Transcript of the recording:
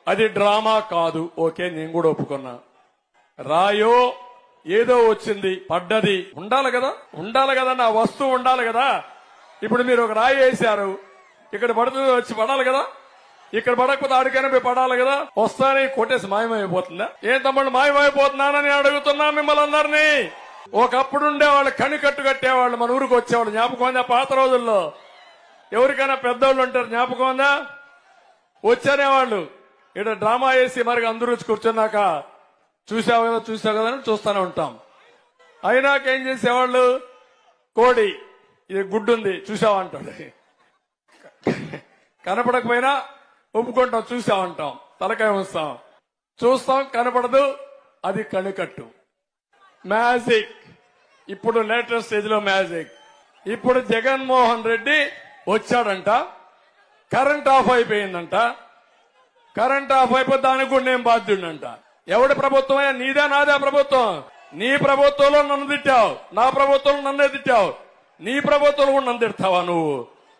అది డ్రామా కాదు. ఓకే, నేను కూడా ఒప్పుకున్నా. రాయో ఏదో వచ్చింది, పడ్డది, ఉండాలి కదా, నా వస్తువు ఉండాలి కదా. ఇప్పుడు మీరు ఒక రాయి వేశారు, ఇక్కడ పడుతుంది, వచ్చి పడాలి కదా. ఇక్కడ పడకపోతే ఆడికైనా పోయి పడాలి కదా. వస్తానే కొట్టేసి మాయమైపోతుందా? ఏం తమ్ముడు మాయమైపోతున్నానని అడుగుతున్నా మిమ్మల్ని అందరినీ. ఒకప్పుడు ఉండేవాళ్ళు, కనికట్టు కట్టేవాళ్ళు, మన ఊరికి వచ్చేవాళ్ళు. జ్ఞాపకం ఉందా? పాత రోజుల్లో ఎవరికైనా పెద్దోళ్ళు ఉంటారు, జ్ఞాపకం ఉందా? వచ్చేవాళ్ళు ఇక్కడ డ్రామా వేసి మరి అందరూ వచ్చి కూర్చున్నాక చూసావు కదా అని చూస్తూనే ఉంటాం. అయినాక ఏం చేసేవాళ్ళు, కోడి ఇది గుడ్డుంది చూసావంటాడు, కనపడకపోయినా ఒప్పుకుంటాం, చూసామంటాం, తలకాయ ఉంచుతాం, చూస్తాం, కనపడదు, అది కణికట్టు. మ్యాజిక్, ఇప్పుడు లేటెస్ట్ స్టేజ్ లో మ్యాజిక్. ఇప్పుడు జగన్మోహన్ రెడ్డి వచ్చాడంట, కరెంట్ ఆఫ్ అయిపోయిందంట. కరెంట్ ఆఫ్ అయిపోతే దానికి కూడా నేను బాధ్యుడంట. ఎవడి ప్రభుత్వమే? నీదే నాదే ప్రభుత్వం. నీ ప్రభుత్వంలో నన్ను తిట్టావు, నా ప్రభుత్వంలో నన్నే తిట్టావు, నీ ప్రభుత్వంలో కూడా నన్ను తిడతావా నువ్వు?